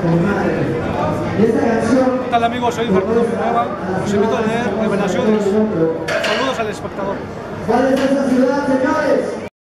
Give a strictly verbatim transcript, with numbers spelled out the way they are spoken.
¿Qué tal, amigos? Soy Fernando Villanueva. Os invito a leer Revelaciones. Saludos al espectador. ¿Cuál es esa ciudad, señores?